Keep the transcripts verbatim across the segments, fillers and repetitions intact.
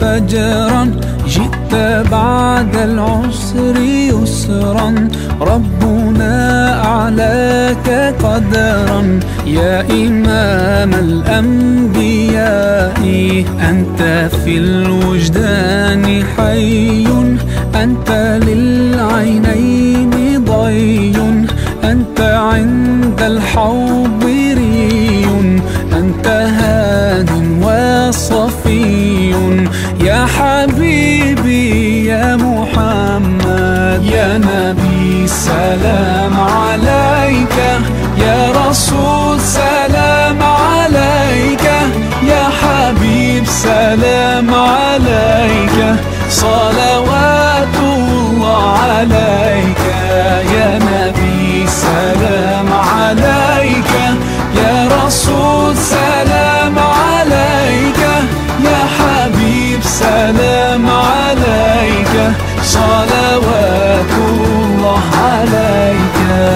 فجرا، جئت بعد العسر يسرا، ربنا أعلاك قدرا. يا إمام الأنبياء أنت في الوجدان حي، أنت للعينين ضي، أنت عند الحوض ري، أنت هاد وصفي. يا حبيبي يا محمد، يا نبي سلام عليك، يا رسول سلام عليك، يا حبيب سلام عليك، صلوات الله عليك. يا نبي سلام عليك، يا رسول سلام عليك، يا حبيب سلام عليك، صلوات الله عليك.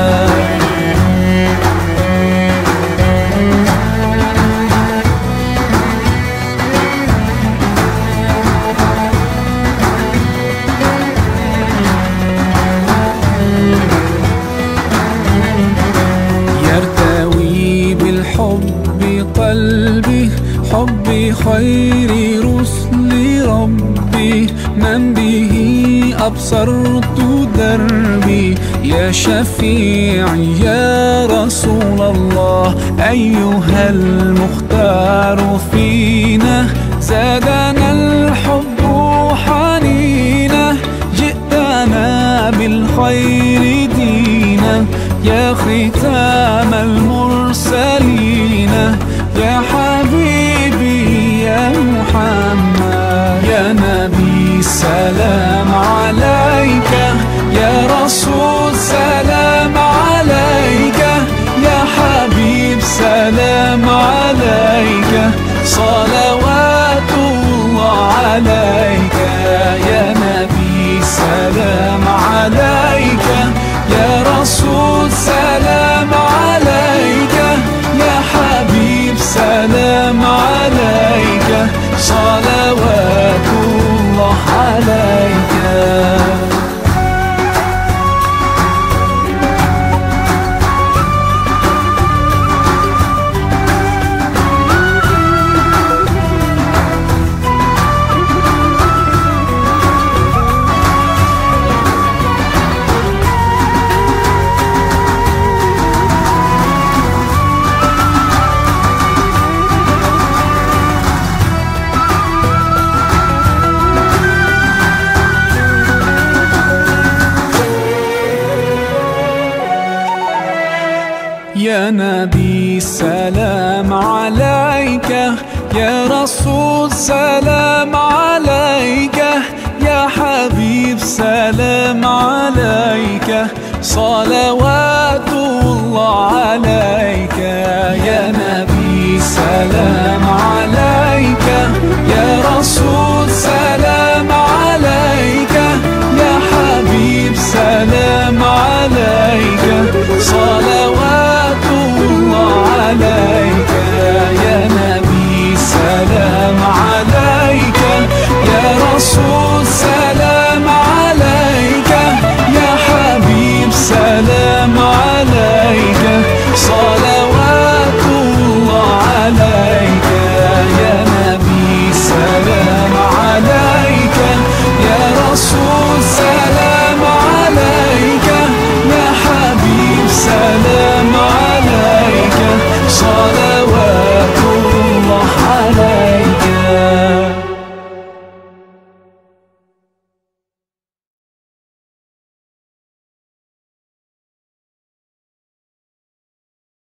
يرتوي بالحب قلبي، حبي خير رسل ربي، من به أبصرت دربي. يا شفيعي يا رسول الله، أيها المختار فينا، زادنا الحب حنينا، جئتنا بالخير دينا، يا ختام المرسلين، يا حبيبي يا محمد، يا نبي سلام عليك، يا رسول سلام عليك، يا حبيب سلام عليك، صلوات الله عليك. يا نبي سلام عليك، يا رسول سلام عليك، يا حبيب سلام عليك، صلوات الله عليك. يا نبي سلام عليك، يا رسول سلام عليك، يا حبيب سلام عليك، صلوات الله عليك. يا نبي سلام